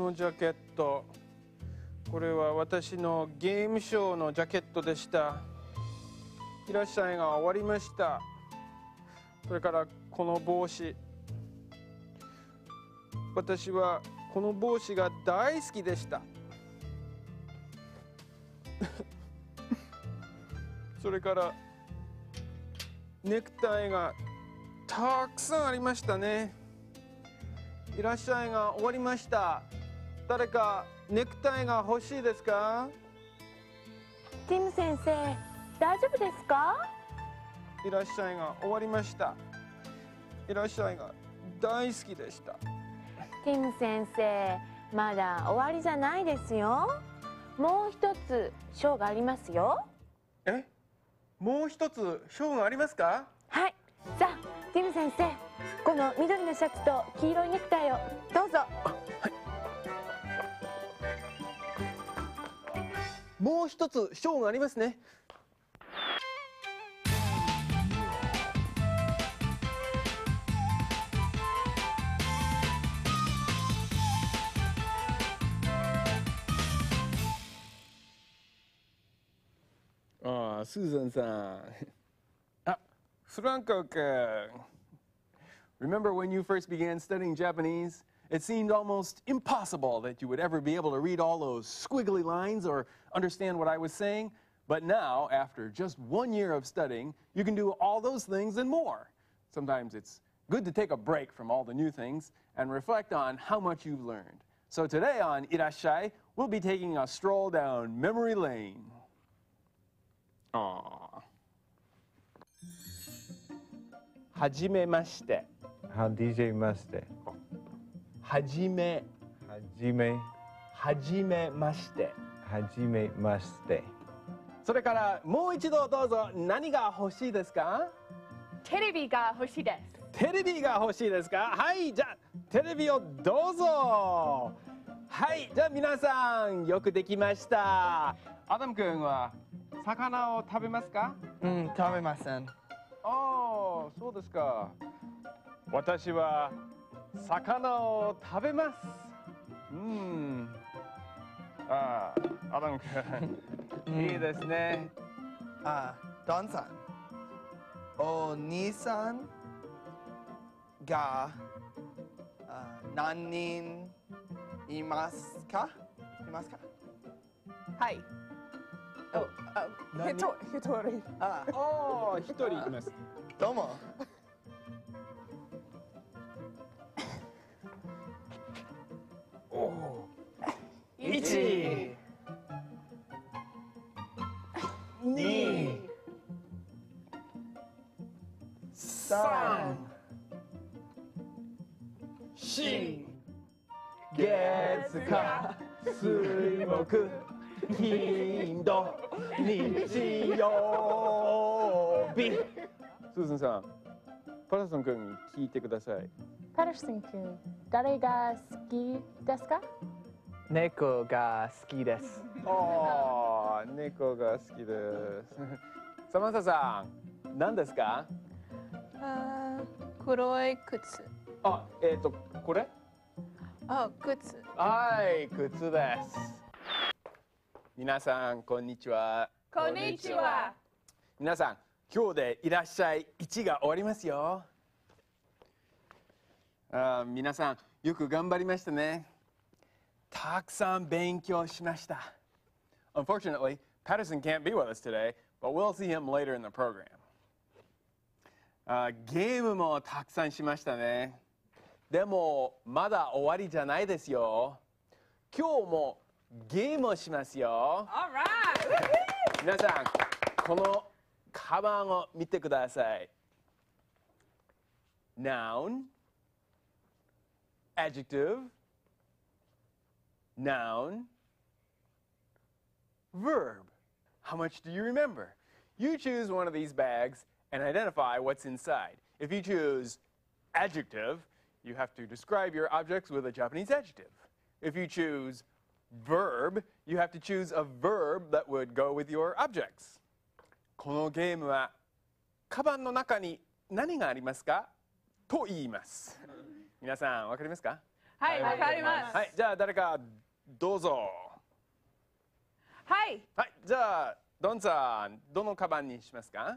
のジャケット、これは私のゲームショーのジャケットでした。いらっしゃいが終わりました。それからこの帽子、私はこの帽子が大好きでした。それからネクタイがたくさんありましたね。いらっしゃいが終わりました。誰かネクタイが欲しいですか？ ティム先生、大丈夫ですか？ いらっしゃいが終わりました。いらっしゃいが大好きでした。 ティム先生、まだ終わりじゃないですよ。もう一つショーがありますよ。 え？もう一つショーがありますか？ はい、さあティム先生、この緑のシャツと黄色いネクタイをどうぞ。 もう一つショーがありますね。ああ、スーザンさん。あ、フランコ君。Remember when you first began studying Japanese? It seemed almost impossible that you would ever be able to read all those squiggly lines or understand what I was saying. But now, after just 1 year of studying, you can do all those things and more. Sometimes it's good to take a break from all the new things and reflect on how much you've learned. So today on Irasshai, we'll be taking a stroll down memory lane. Aww. はじめまして。 はじめまして。 はじめまして。 はじめまして。 それからもう一度どうぞ。何が欲しいですか？ テレビが欲しいです。 テレビが欲しいですか？はい、じゃあテレビをどうぞ。はい、じゃあ皆さんよくできました。アダム君は魚を食べますか？ 食べません。 ああ、そうですか。私は魚を食べます。ああ、アダム君、いいですね。 ドンさん、お兄さんが何人いますか？ はい。一人。 ああ、一人います。 どうも。 1、2、3、4、月火水木金土日曜日。スーザンさん、パラソン君に聞いてください。 パラソン君、誰が好きですか？ 猫が好きです。 ああ、猫が好きです。サマンサさん、何ですか？ 黒い靴。 あ、これ？ 靴。 はい、靴です。皆さん、こんにちは。 こんにちは。 皆さん、今日でいらっしゃい1が終わりますよ。皆さん、よく頑張りましたね。たくさん勉強しました。Unfortunately, Patterson can't be with us today, but we'll see him later in the program. ゲームもたくさんしましたね。でも、まだ終わりじゃないですよ。今日もゲームをしますよ。皆さん、このカバンを見てください。Noun, adjective, noun, verb. How much do you remember? You choose one of these bags and identify what's inside. If you choose adjective, you have to describe your objects with a Japanese adjective. If you choose verb, you have to choose a verb that would go with your objects. このゲームは、カバンの中に何がありますかと言います。皆さん、わかりますか？ はい、わかります。 はい、じゃあ誰かどうぞ。 はい。 はい、じゃあドンさん、どのカバンにしますか？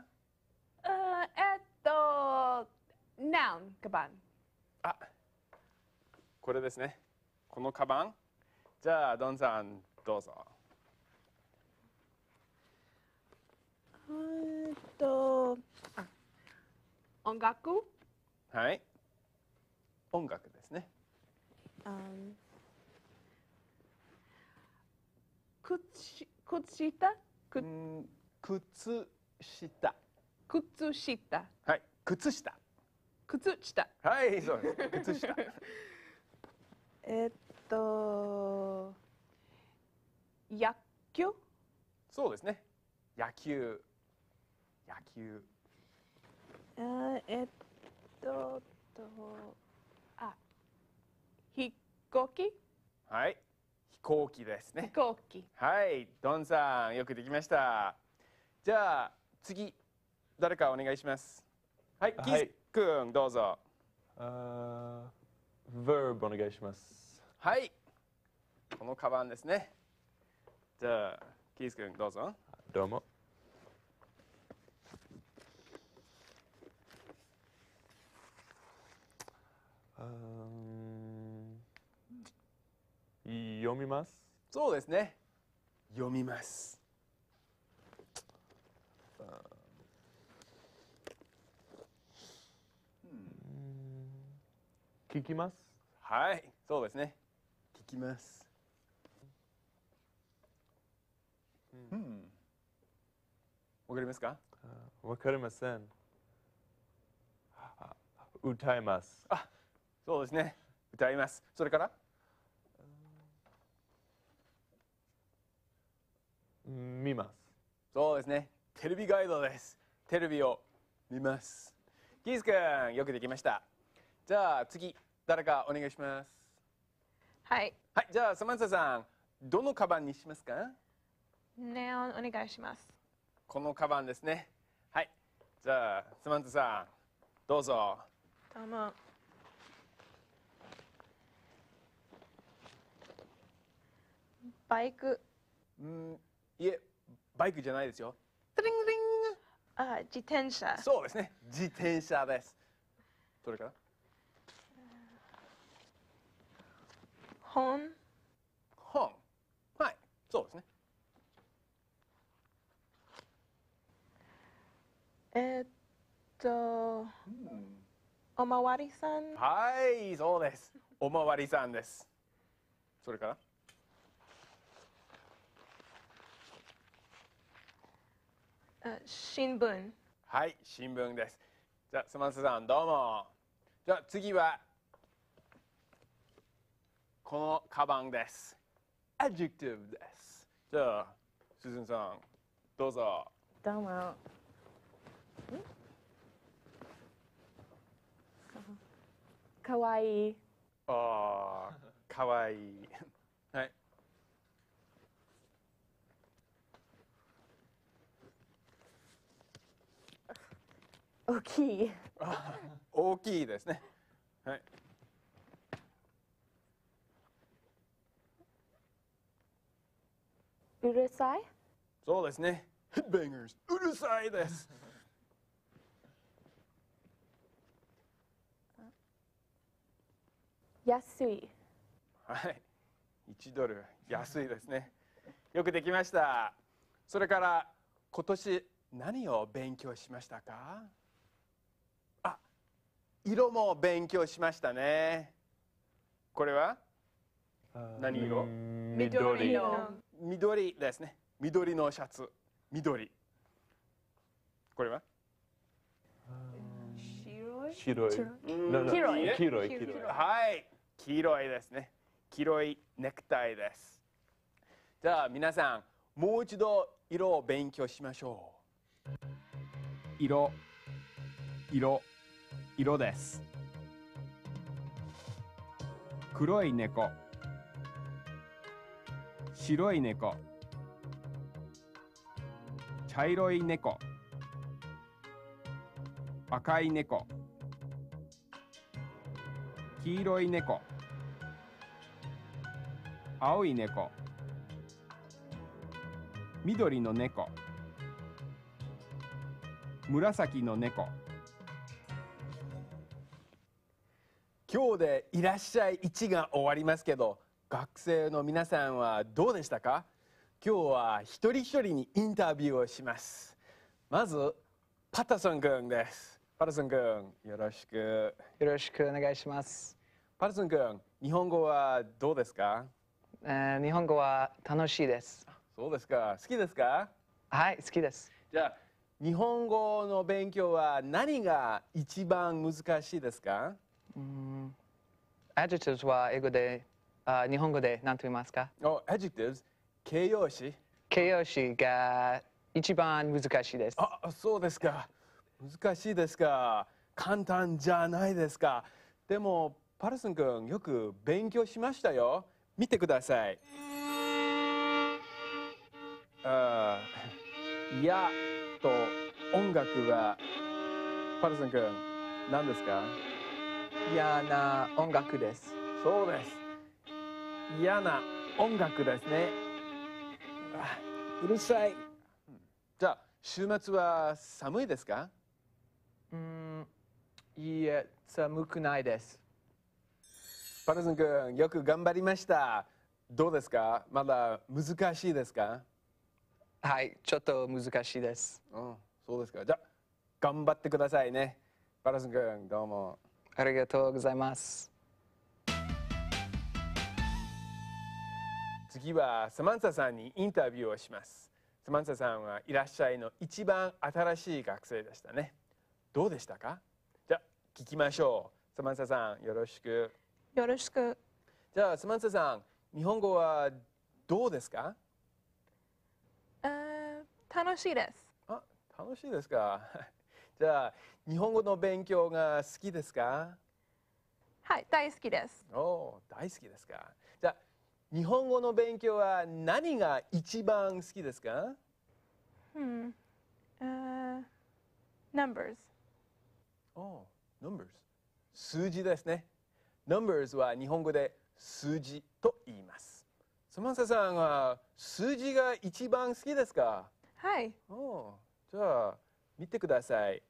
noun カバン。 あ、これですね。このカバン。じゃあドンさんどうぞ。 音楽。 はい。音楽ですね。 靴下。 靴下。 靴下。 はい、靴下。 靴下。 はい、そうです。靴下。 野球。 そうですね。野球。野球。 飛行機。 はい。飛行機ですね。 飛行機。 はい、ドンさん、よくできました。じゃあ、次、誰かお願いします。はい、キース君、どうぞ。 verb お願いします。 はい、このカバンですね。じゃあ、キース君、どうぞ。 どうも。読みます。 そうですね。読みます。 聞きます。 はい、そうですね。聞きます。わかりますか？ わかりません。歌います。 あ、そうですね。歌います。それから見ます。 そうですね。テレビガイドです。テレビを見ます。キース君、よくできました。じゃあ次、誰かお願いします。 はい。 はい、じゃあサマンサさん、どのカバンにしますか？ noun お願いします。 このカバンですね。はい、じゃあサマンサさん、どうぞ。 どうも。バイク。 いえ、バイクじゃないですよ。トリングリング。 自転車。 そうですね。自転車です。それから本。 本。はい、そうですね。 おまわりさん。 はい、そうです。おまわりさんです。それから新聞。 はい、新聞です。じゃあ、サマンサさん、どうも。じゃあ、次は、このカバンです。adjective です。じゃあ、スズンさん、どうぞ。 どうも。かわいい。 ああ、かわいい。はい。 大きい。 大きいですね。はい。 うるさい。 そうですね。ヘッドバンガーズ、うるさいです。 安い。 はい。1ドル、安いですね。よくできました。それから、今年何を勉強しましたか？あ、色も勉強しましたね。これは何色？ 緑の。 緑ですね。緑のシャツ。緑。これは白い。 白い。 黄色い。 黄色い。 はい。黄色いですね。黄色いネクタイです。じゃあ皆さん、もう一度色を勉強しましょう。色、色、色です。黒い猫、白い猫、茶色い猫、赤い猫、黄色い猫、 青い猫、緑の猫、紫の猫。今日でいらっしゃい1が終わりますけど、学生の皆さんはどうでしたか？今日は一人一人にインタビューをします。まずパタソン君です。パタソン君、よろしく。 よろしくお願いします。 パタソン君、日本語はどうですか？ 日本語は楽しいです。 そうですか。好きですか？ はい、好きです。 じゃあ日本語の勉強は何が一番難しいですか？ adjectives は英語で、日本語で何と言いますか？ adjectives、形容詞。 形容詞が一番難しいです。 そうですか。難しいですか。簡単じゃないですか。でもパルソン君、よく勉強しましたよ。見てください。いやと音楽はパルソン君、何ですか？ 嫌な音楽です。 そうです。嫌な音楽ですね。うるさい。じゃあ週末は寒いですか？ いいえ、寒くないです。 パルソン君、よく頑張りました。どうですか？まだ難しいですか？ はい、ちょっと難しいです。 そうですか。じゃあ頑張ってくださいね。パルソン君、どうも。 ありがとうございます。 次はサマンサさんにインタビューをします。サマンサさんはいらっしゃいの一番新しい学生でしたね。どうでしたか？じゃあ聞きましょう。サマンサさん、よろしく。 よろしく。 じゃあサマンサさん、日本語はどうですか？ 楽しいです。 楽しいですか？じゃあ日本語の勉強が好きですか？ はい、大好きです。 大好きですか？じゃあ日本語の勉強は何が一番好きですか？ numbers。 numbers。数字ですね。numbers は日本語で数字と言います。サマンサさんは数字が一番好きですか？ はい。 じゃあ見てください。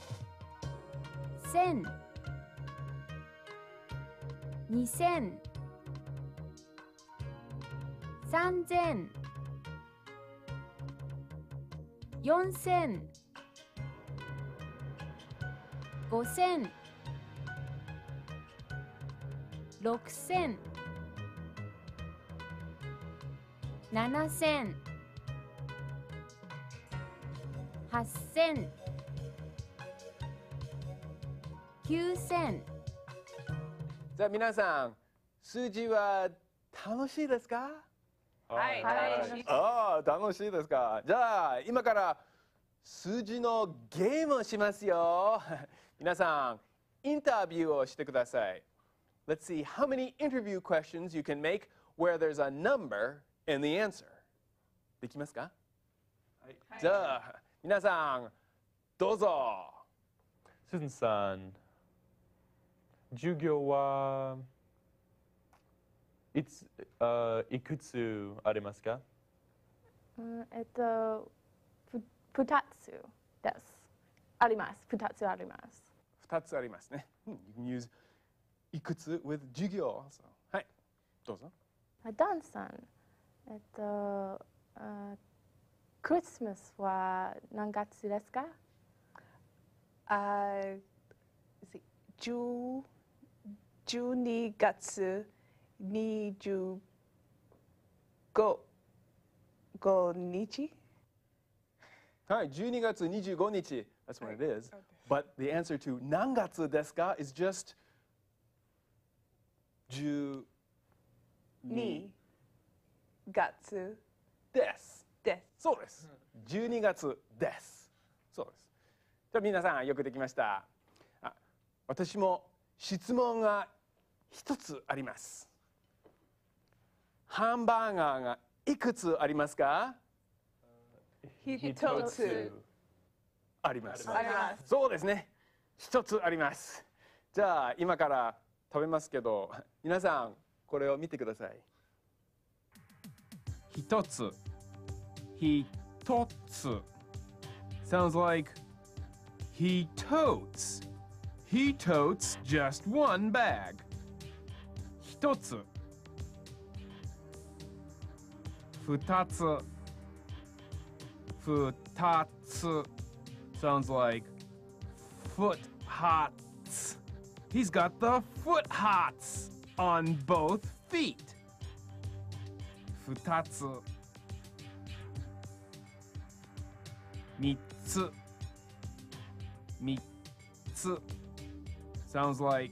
1000、2000、3000、4000、5000、6000、7000、8000、9000。 じゃあ皆さん、数字は楽しいですか？ はい、 楽しいですか？じゃあ今から数字のゲームをしますよ。皆さん、インタビューをしてください。Let's see how many interview questions you can make where there's a number in the answer. できますか？じゃあ皆さん、どうぞ。 スーザンさん、授業いくつありますか？ 2つです。あります。2つあります。 2つありますね。You can use いくつ with 授業。はい、どうぞ。 ダンさん、クリスマスは何月ですか ？12月25日。 はい、12月25日。That's when it is. But the answer to 何月ですか is just 12 月です。 です。 そうです。12月です。そうです。じゃあ皆さんよくできました。私も質問が一つあります。ハンバーガーがいくつありますか？ 一つあります。 あります。 そうですね。一つあります。じゃあ今から食べますけど、皆さんこれを見てください。 hitotsu. Hitotsu. Sounds like he totes. He totes just one bag. Hitotsu. Futatsu. Futatsu. Sounds like foot hots. He's got the foot hots on both feet. Futatsu. Mitsu. Mitsu. Sounds like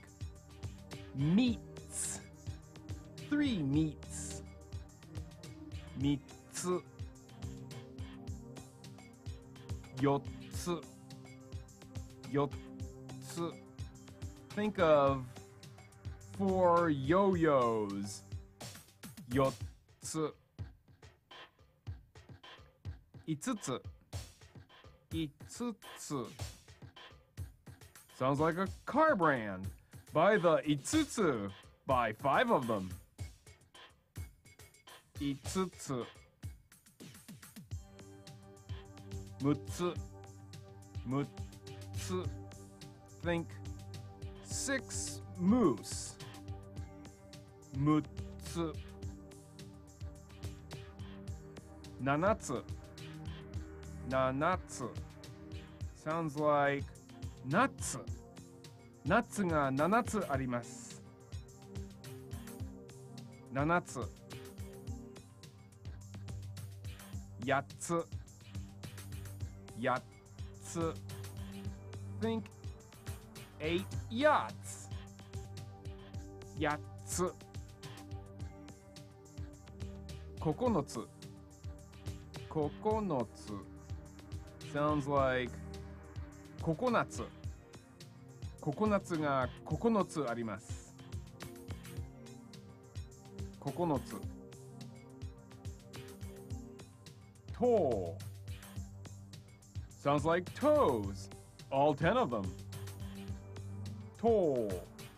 meats. 3 meats. Mitsu. Yotsu. Yotsu. Think of 4 yo-yos. Yotsu. Itsutsu. Itsutsu. Sounds like a car brand. Buy the Itsutsu. Buy 5 of them. Itsutsu. Mutsu. Mutsu. Think 6 moose. Mutsu. Nanatsu. Nanatsu. Sounds like nuts. Nutsが7つあります。7つ。8つ。8つ。Think 8 yachts. 8つ。9つ。9つ。Sounds like ココナッツ。ココナッツが9つあります。9つ。toe. Sounds like toes. All 10 of them. toe.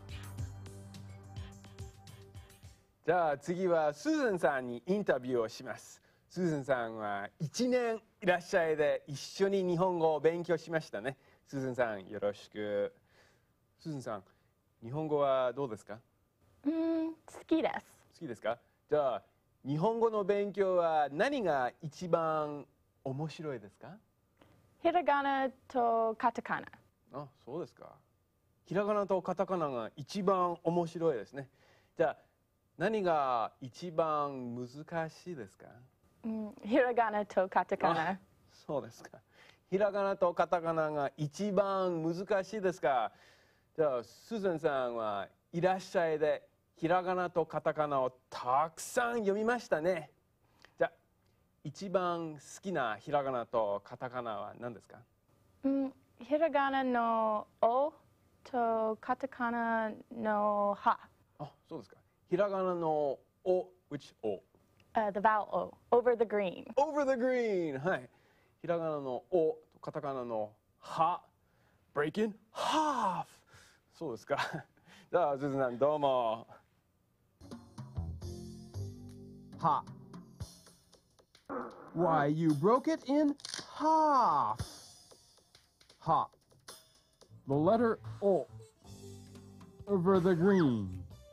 じゃあ次はスーザンさんにインタビューをします。スーザンさんは1年いらっしゃいで一緒に日本語を勉強しましたね。スーザンさんよろしく。スーザンさん、日本語はどうですか？ 好きです。 好きですか？じゃあ日本語の勉強は何が一番面白いですか？ ひらがなとカタカナ。 あ、そうですか。ひらがなとカタカナが一番面白いですね。じゃあ何が一番難しいですか？ ひらがなとカタカナ。 そうですか。ひらがなとカタカナが一番難しいですか？じゃあスーザンさんはいらっしゃいでひらがなとカタカナをたくさん読みましたね。じゃあ一番好きなひらがなとカタカナは何ですか？ ひらがなのおとカタカナのは。 あ、そうですか。ひらがなのお、which O? The vowel O. Over the green. Over the green! はい。ひらがなのおとカタカナのは。Break in half! そうですか。じゃあ、すずさんどうも。は。Why, you broke it in half. は。The letter O. Over the green.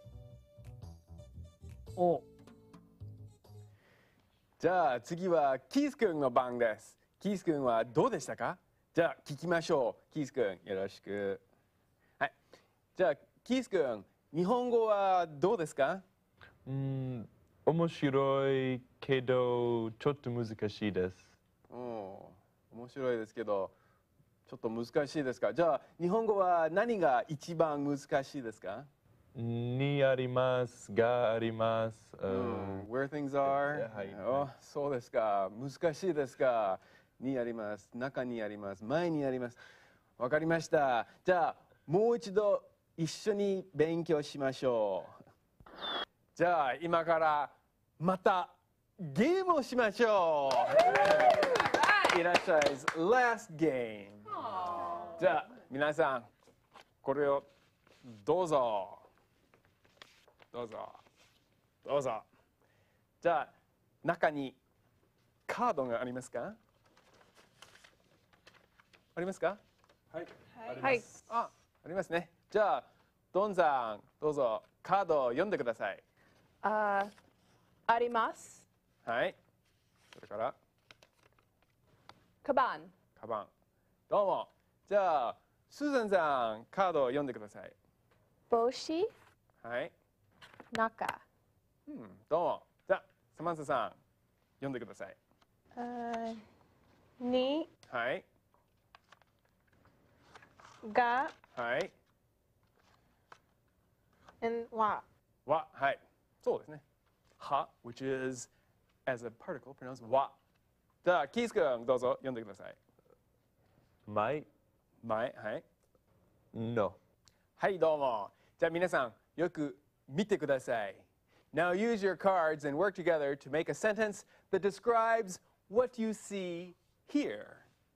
O. じゃあ次はキース君の番です。キース君はどうでしたか？じゃあ聞きましょう。キース君よろしく。はい。じゃあキース君、日本語はどうですか？ 面白いけどちょっと難しいです。 面白いですけどちょっと難しいですか？じゃあ日本語は何が一番難しいですか？ にありますがあります。 Where things are? はい。 そうですか。難しいですか？にあります。中にあります。前にあります。わかりました。じゃあもう一度一緒に勉強しましょう。じゃあ今からまたゲームをしましょう。Irasshai's last game。じゃあ皆さんこれをどうぞ。どうぞ。どうぞ。じゃあ中にカードがありますか？ありますか？ はい。 はい。 ありますね。じゃあ、ドンさん、どうぞカードを読んでください。 あります。 はい。それから、 カバン。 カバン。どうも。じゃあ、スーザンさん、カードを読んでください。 帽子、 はい。 中、 どうも。じゃあ、サマンサさん、読んでください。 に、 はい。 が、 はい。 は。 わ、はい。そうですね。は、which is as a particle pronounced わ。じゃあ、キース君、どうぞ読んでください。 前、 前、はい。 の。 はい、どうも。じゃあ皆さん、よく見てください。Now use your cards and work together to make a sentence that describes what you see here.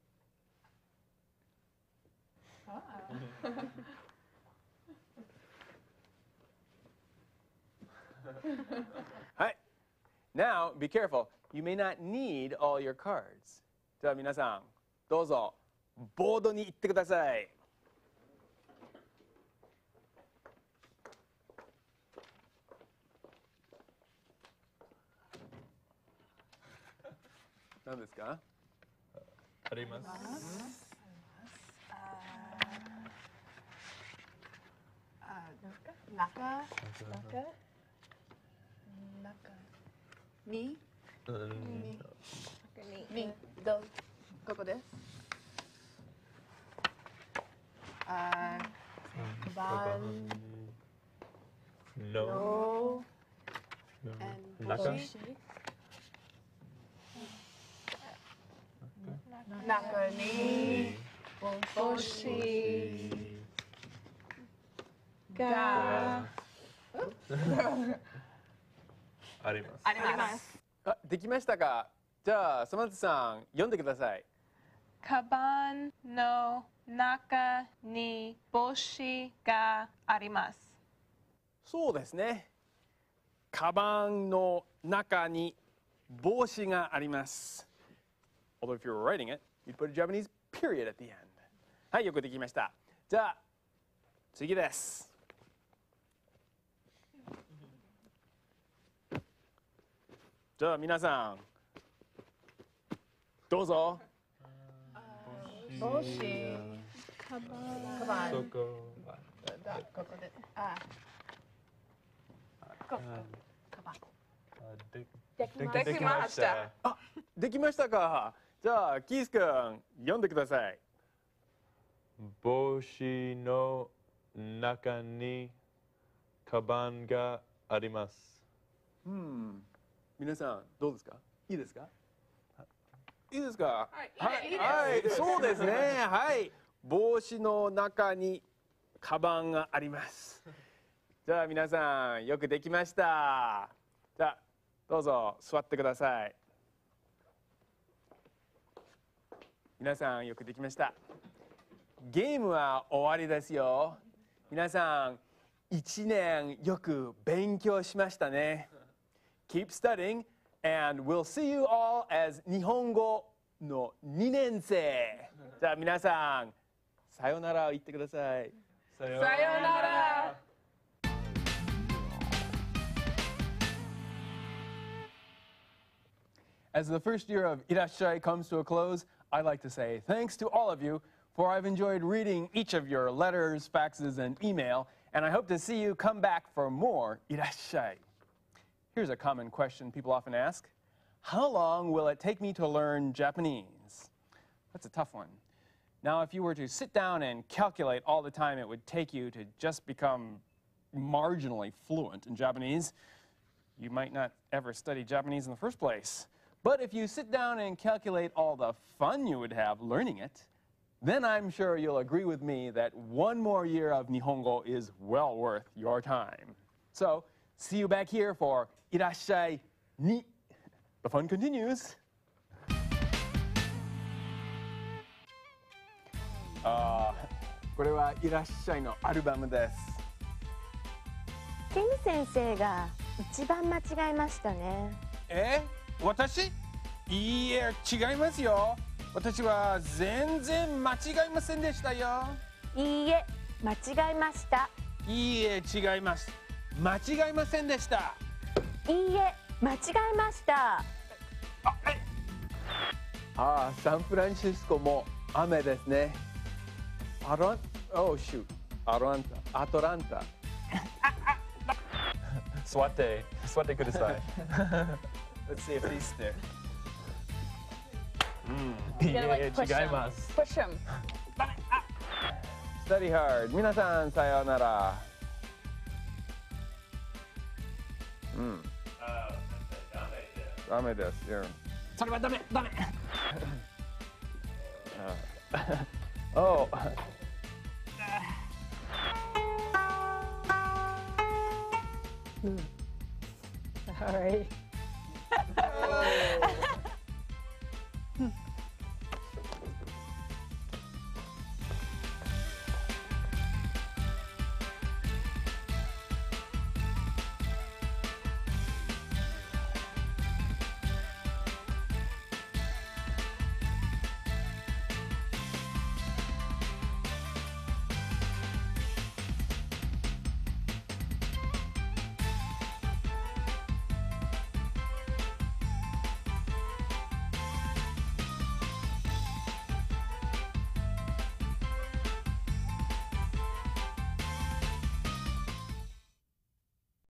はい。Now, be careful. You may not need all your cards. じゃあ皆さん、どうぞボードに行ってください。何ですか？ あります。 にここです。カバンの。中。 中に帽子があります。 あります。 あ、できましたか？じゃあ、サマンサさん、読んでください。 カバンの中に帽子があります。 そうですね。カバンの中に帽子があります。Although if you were writing it, you'd put a Japanese period at the end. はい、よくできました。じゃあ、次です。じゃあ皆さん、どうぞ。 帽子カバンそこは。 ここでできました。 あ、できましたか？じゃあ、キース君、読んでください。 帽子の中にカバンがあります。 皆さん、どうですか？いいですか？いいですか？ はいいいですはい、そうですね。はい。帽子の中にカバンがあります。じゃあ皆さん、よくできました。じゃあ、どうぞ座ってください。皆さん、よくできました。ゲームは終わりですよ。皆さん、1年よく勉強しましたね。Keep studying and we'll see you all as 日本語の2年生。じゃあ皆さん、さよならを言ってください。 さよさよなら。 As the first year of Irasshai comes to a close, I'd like to say thanks to all of you, for I've enjoyed reading each of your letters, faxes, and email, and I hope to see you come back for more Irasshai. Here's a common question people often ask. How long will it take me to learn Japanese? That's a tough one. Now, if you were to sit down and calculate all the time it would take you to just become marginally fluent in Japanese, you might not ever study Japanese in the first place. But if you sit down and calculate all the fun you would have learning it, then I'm sure you'll agree with me that one more year of Nihongo is well worth your time. So, see you back here for Irasshai ni. The fun continues. これはイラッシャイのアルバムです。 ケム先生が一番間違えましたね。 私いいえ、違いますよ。私は全然間違いませんでしたよ。 いいえ、間違えました。 いいえ、違います。間違いませんでした。 いいえ、間違えました。 ああ、サンフランシスコも雨ですね。アトランタ。 座ってください。 Let's see if these stick. いいえ、違います。 Push him. Study hard. 皆さん、さようなら。ダメです。 それはダメ。 Oh. All right.